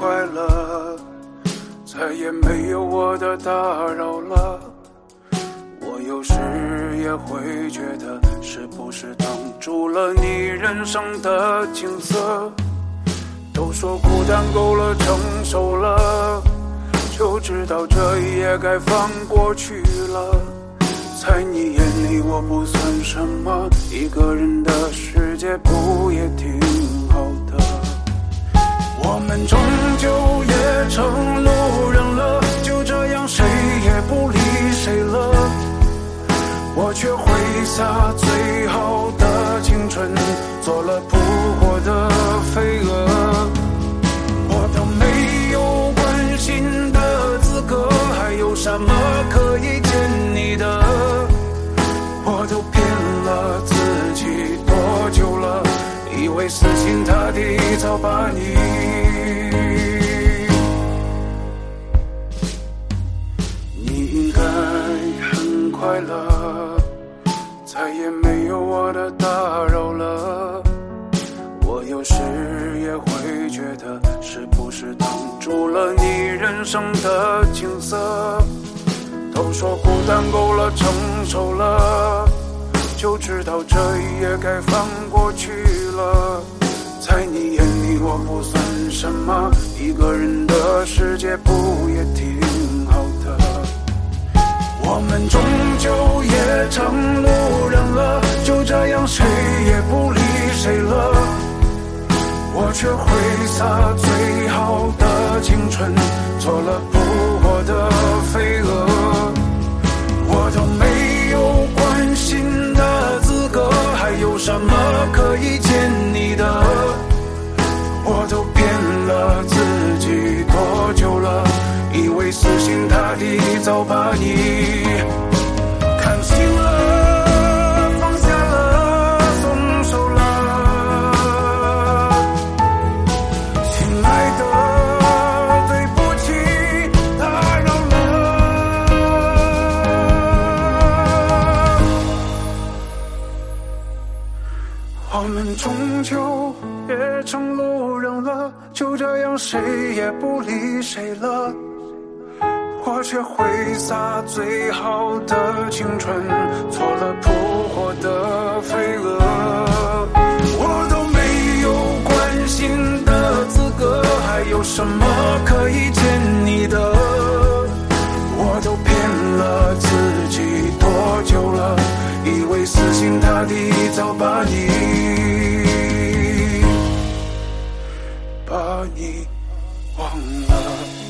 快乐，再也没有我的打扰了。我有时也会觉得，是不是挡住了你人生的景色？都说孤单够了，成熟了，就知道这一夜该放过去了。在你眼里我不算什么，一个人的世界不也挺好的？我们终究也成路人了，就这样谁也不理谁了。我却挥洒最好的青春，做了扑火的飞蛾。我都没有关心的资格，还有什么可以见你的？我都骗了自己多久了，以为死心塌地早把你应该很快乐，再也没有我的打扰了。我有时也会觉得，是不是挡住了你人生的景色？都说孤单够了，成熟了，就知道这一夜该放过去了。在你眼里我不算什么，一个人的世界不也挺好的？我们终究也成路人了，就这样谁也不理谁了。我却挥洒最好的青春，做了扑火的飞蛾。我都没有关心的资格，还有什么可以见你的？我都骗了自己多久了，以为死心塌地早把你看清了，放下了，松手了。亲爱的，对不起，打扰了。我们终究也成路人了，就这样谁也不理谁了。我却挥洒最好的青春，做了扑火的飞蛾。我都没有关心的资格，还有什么可以见你的？我都骗了自己多久了，以为死心塌地早把你忘了。